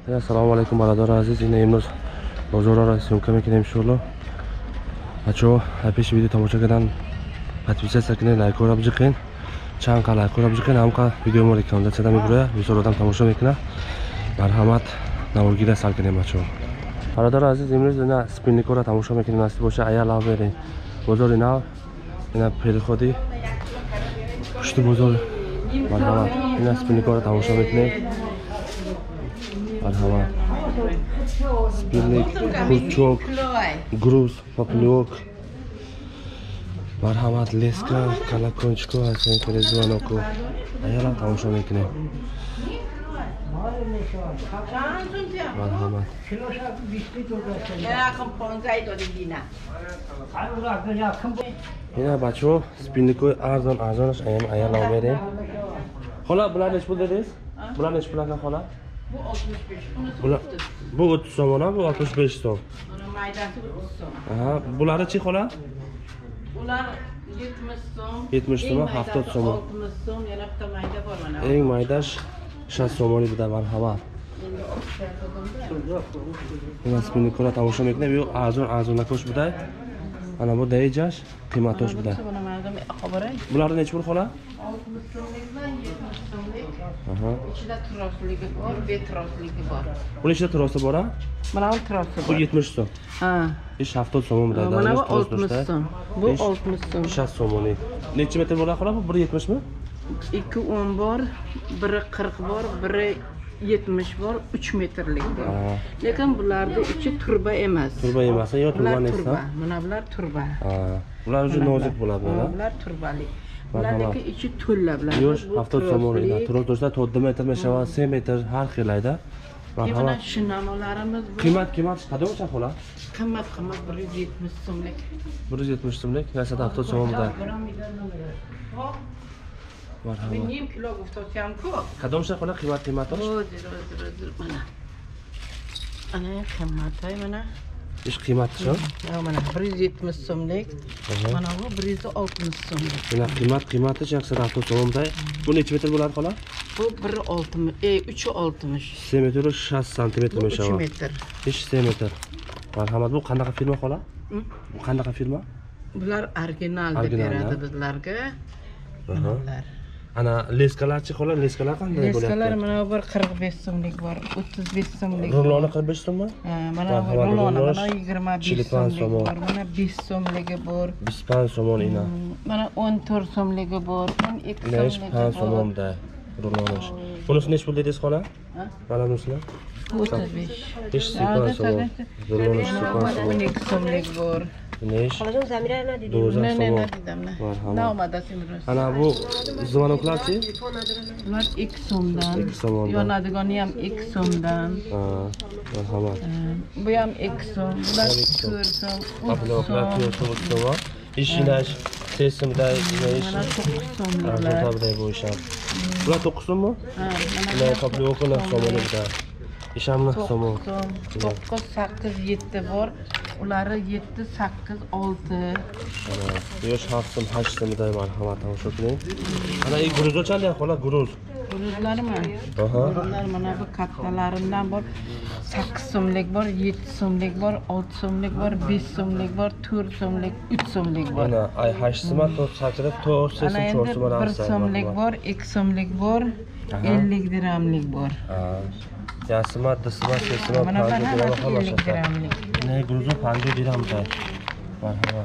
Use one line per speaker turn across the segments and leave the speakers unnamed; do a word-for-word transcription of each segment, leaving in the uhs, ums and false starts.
Assalomu alaykum barador aziz. Yine imroz bozorlar syomka mekinем inshaalloh. Acho, pesh video tomosha qilgan подписаться qilib, like ko'rib chiqing. Chang qala ko'rib chiqing, hamqa video mor ekranda chadam buraya, misoldan tomosha mekinam. Marhamat, navgida sal qilem acho. Barador aziz, imroz yana spinni ko'ra tomosha mekinam nasib bo'lsa ayollar bering. Bozor ina, yana переходи. Pushti bozor. Marhamat, yana spinni ko'ra tomosha mekinam. Marhamat. Spinnik, kurchok, gruz, poplyok. Marhamat, leska, kalakonchko, asen kelezvanoko. Ayala tomosha mekinam. Marhamat. Yana bacho, spinnikoy arzon arzonash ayam ayala bering. Xola, bular nech pul dedingiz? Bular nech pul ekan xola? Bu oltmish besh. Bular bu o'ttiz so'm, mana bu oltmish besh so'm. Mana maydasi o'ttiz so'm. Aha, bulari-chi xola? Bular yetmish so'm. yetmish so'm, hafta so'm. oltmish so'm, yana bitta mayda bor mana. Eng mayda shast so'mli bitta marhamat. Mana spinni ko'ra tomosha mekinam, yo'q, arzon arzonga ko'sh biday. Mana bu deyijash, qiymatosh biday. Bular nech pul xola? oltmish so'mlik bilan yetmish so'mlik. Aha. Ichida trosligi bor, betrosligi bor. Buni ichida trosi bor, ha? Mana bu trosi bor. Bu yetmish so'm. Ha. ish hafta so'm bilan. Mana bu oltmish so'm. Bu oltmish so'm. shast so'mli. Necha metr bo'ladi xola? Bu bir yetmish mi? ikki o'n bor, biri qirq bor, biri yetmish bor, uch metrlik bor. Lekin bularda ichi turba emas. Turba emas, yo turba nesa? Mana bular turba. Ha. Bular uchun nozik bo'ladi, mana. Bular turbali. Bulardagi ichi to'lla bilan. Yo'q, hafta so'mli. Turib tursa to'rt metr, mashava uch metr har xilayda. Mana shu namolarimiz bor. Qiymat, qiymat qadar xola? Qimmat, qimmat bir yuz yetmish so'mlik. bir yuz yetmish so'mlik, nasada hafta so'mida. Marhamat. Ben yarım kilo guftosyam-ku. Qadamcha xola qiymat qiymatosh? Hozir, hozir, hozir mana. Ana qimmatay mana. Ish qiymati-chi? Ha, mana bir yuz yetmish so'mlik. Mana bu bir yuz oltmish so'mlik. Mana qiymat qiymati shaxsan hafta so'mida. Bu necha metr bo'ladi xola? Bu bir oltmish, e uch oltmish. uch metr shast santimetr mashava. uch metr. Ish uch metr. Marhamat, bu qanaqa firma xola? Bu qanaqa firma? Bular original deb beradi bizlarga. Bular. Ana leskalarchi xola, leskalar qanday bo'ladi? Leskalar mana bir qirq besh so'mlik bor, o'ttiz besh so'mlik. Ruloni qirq besh so'mmi? Ha, mana ruloni mana yigirma besh so'mlik bor, mana besh so'mligi bor. besh so'm ina. Mana o'n to'rt so'mligi bor, o'n ikki so'mligi bor. besh so'mda ruloni. Bunisi nech pul dedingiz xola? Mana bunisi o'ttiz besh. besh so'm. Ruloni o'n ikki so'mlik bor. Neş? Xolajon zamirani dedi. Ne ne ne dedim ne. Ne olmadı Simroz. Ana bu zvanoklarchi? Bular ikki so'mdan. ikki so'mdan. Yonadigani ham ikki so'mdan. Ha, marhamat. Bu ham ikki so'm. Bular to'rt so'm. Abloqlar to'rt so'm. İşinash sesimda ish. Mana to'qqiz so'mlar. Tabiday bu ish ham. Bular to'qqiz so'mmi? Ha, mana. Bular tabloqlar so'mlarda. İşamni so'm. to'qqiz, sakkiz, yetti bor. Uları yetti, sakkiz, olti. Ana, yosh hafta ocht so'mda marhamat tomosha qiling. Ana, bu gruz qanday xola, gruz? Gruzlarmi? Aha. Gruzlar mana bu kattalarimdan bor. sakkiz so'mlik bor, yetti so'mlik bor, olti so'mlik bor, besh so'mlik bor, to'rt so'mlik, uch so'mlik bor. Ana, ay ocht so'm to'rt chaqirib, to'rt so'm to'rt so'm bir so'mlik bor, ikki so'mlik bor, ellik dirhamlik bor. Ha. Yasima, disima, sesima, panjo dirham xolashadi. Ne, gruzo panjo dirham da. Marhamat.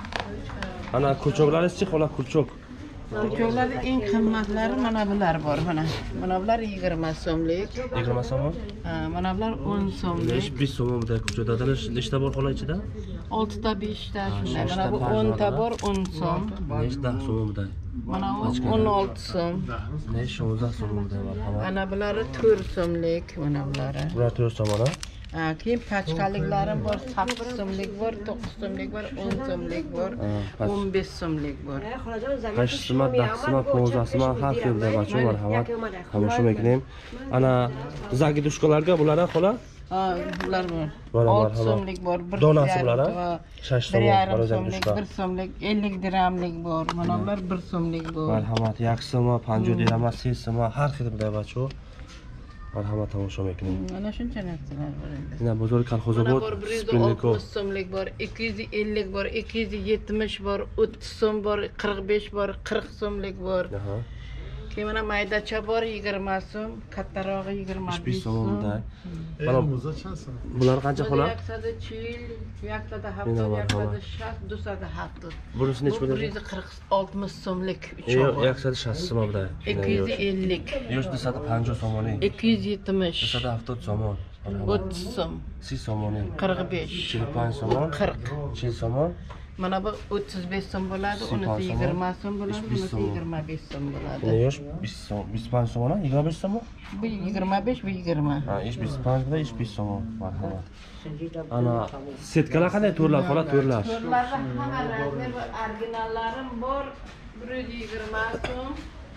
Ana kurchoklaringiz-chi, xola, kurchok. Kurchoklar eng qimmatlari mana bular bor, mana. Mana bular yigirma so'mlik. yigirma so'm? Ha, mana bular o'n so'mlik. besh so'mda kurchoklardan nechta bor xola ichida? olti ta, besh ta shunday. Mana bu o'n ta bor, o'n so'm. Nechta so'mda? Mana bu o'n olti so'm. Nesh o'n so'mda marhamat. Ana bulari to'rt so'mlik, mana bulari. Bular to'rt so'm mana. Ha, keyin pachkaliklarim bor, sakkiz so'mlik bor, to'qqiz so'mlik bor, o'n so'mlik bor, o'n besh so'mlik bor. besh so'm, besh so'm, o'n so'm har xilda bacho marhamat. Tomosha mekinam. Ana zagidushkalarga bular xola? Ha, bular bor. olti so'mlik bor, bir donasi bular ha? shast so'm bor zagidushka. bir so'mlik, ellik dirhamlik bor. Mana bular bir so'mlik bor. Marhamat, yaksima, panjo dirham, sesima har xilda bacho. Marhamat tomosha qiling.
Mana shuncha narsalar bor endi.
Mana bozor kolxozobod, Spinnikov.
oltmish so'mlik bor, ikki yuz ellik bor, ikki yuz yetmish bor, o'ttiz so'm bor, qirq besh bor, qirq so'mlik bor.
Aha.
Keyin mana maydacha bor yigirma so'm, kattarog'i yigirma besh so'm.
Mana bular qancha xola?
Yaksada chil, yaksada hafta, yaksada shast, dusada hafta.
Bunisi necha bo'ladi?
bir yuz qirq oltmish so'mlik
Yo'q, yaksada shast so'm bo'ladi.
ikki yuz ellik.
Yo'q, dusada panjoh so'moni.
ikki yuz yetmish.
Dusada hettar so'mon.
o'ttiz so'm.
siz so'moni.
qirq besh.
Chilpan so'mon.
qirq.
Chil so'mon.
Mana bu o'ttiz besh so'm bo'ladi, unisi yigirma so'm bo'ladi, bunisi yigirma besh so'm bo'ladi.
Ne yosh? besh so'm, besh so'm, yigirma besh so'm?
Bu yigirma besh, bu yigirma.
Ha, ish besh bilan ish besh so'm. Marhamat. Ana setkalar qanday to'rlar, xola to'rlar?
To'rlarda hamma razmer va originallarim bor. bir yuz yigirma so'm.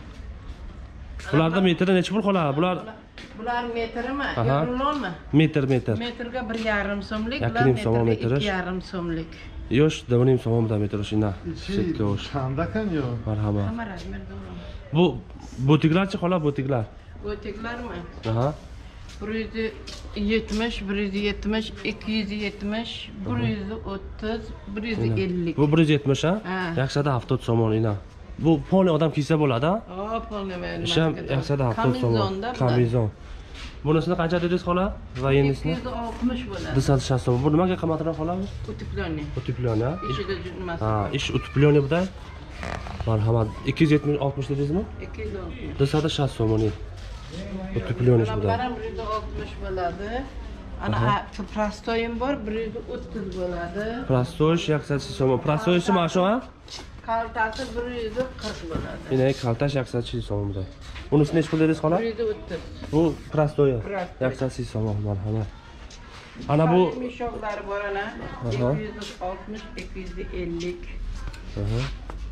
Bularda metri necha pul xola? Bular
Bular metrimi? Rulonmi?
Metr, metr.
Metrga bir yarim so'mlik,
bular metrga
ikki yarim so'mlik.
Yosh, davrim so'm bilan metr shina. Setka o'sh.
Qandakan yo?
Marhamat.
Hamma razmerda bor.
Bu butiklarchi xola, butiklar?
Butiklarmi?
Aha.
bir yuz yetmish, bir yuz yetmish, ikki yuz yetmish, bir yuz o'ttiz, bir yuz ellik.
Bu bir yuz yetmish ha? Yaxshida hettar so'mon ina. Bu poli odam kiysa bo'ladi ha?
Ha, poli men.
Sham yaxshida hettar so'mon. Kamizon. Bunisini qancha dedingiz xola? Va yenisini?
ikki yuz oltmish bo'ladi.
dusada shast so'm. Bu nimaga qimmatroq xola?
Utiploni.
Utiploni ha?
Ichida nimasi?
Ha, ish utiploni buda. Marhamat. ikki yuz yetmish oltmish dedingizmi?
ikki yuz oltmish.
dusada shast so'moni. Utiploni buda.
Baram bir yuz oltmish bo'ladi. Ana prostoyim bor, bir yuz o'ttiz bo'ladi.
Prostoy yaxshisi so'm. Prostoyisi mana shu ha?
Kaltasi bir yuz qirq bo'ladi.
Yine kaltash yaxshisi so'm buda. Bunisi necha pul dedingiz xola?
bir yuz o'ttiz.
Bu prostoy. Yaxshisi so'm, marhamat. Ana bu
mishoqlari bor ana. ikki yuz oltmish, ikki yuz ellik.
Aha.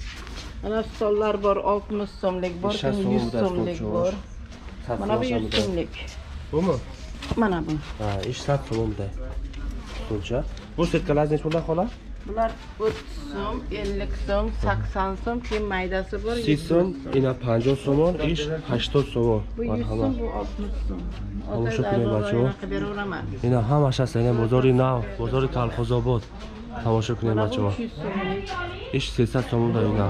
Ana stollar bor, oltmish so'mlik bor, yuz so'mlik bor. Mana bu yuz so'mlik.
Bumi?
Mana bu.
Ha, ish sat so'mda. Buncha. Bu setkalar necha puldan xola?
Bular o'ttiz so'm, ellik so'm, sakson so'm, keyin maydasi bor.
yuz so'm, ina panjoh so'm, ish hattar so'm.
Bu yuz so'm, bu oltmish so'm.
Tomosha qiling bacho.
Beraman.
Ina hamma shasini bozori nav, bozori kolxozobod. Tomosha qiling bacho. Ish sekson so'mda ina.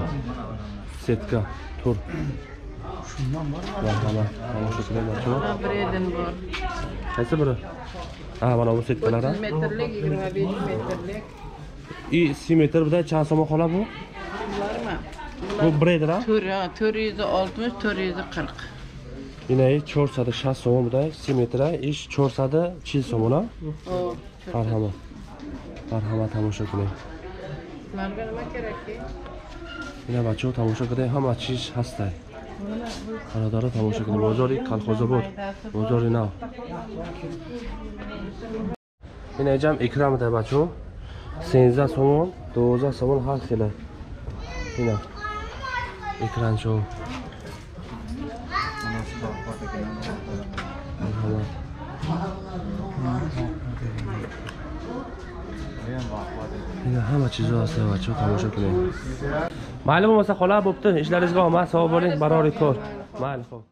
Setka, tur. Shundan bor. Marhamat. Tomosha qiling bacho.
Bredim bor.
Qaysi biri? Ha, mana bu setkalar ha.
o'ttiz metrlik, yigirma besh metrlik.
I ikki metr bilan qancha so'm xola bu?
Bularmi?
Bu breder ha?
to'rt yuz oltmish, to'rt yuz qirq.
Yine çorsada şast so'm bilan ikki metr, ish çorsada chil so'm ha?
O.
Marhamat. Marhamat tomosha qiling.
Sizlarga nima kerak ki?
Ina bacho tomosha qiling, hamma chiz hastay. Xonadonlar tomosha qiling. Bozori kolxozobod. Bozori nav. Ina jam ikramida bacho. senzda so'm, do'za so'm har xil. Ina. Ekran show. Ina hamma chiz hasta bacho tomosha qiling. Mayli bo'lmasa xola bo'pti, ishlaringizga omad, sog' bo'ling, barori ko'r. Mayli, xo'p.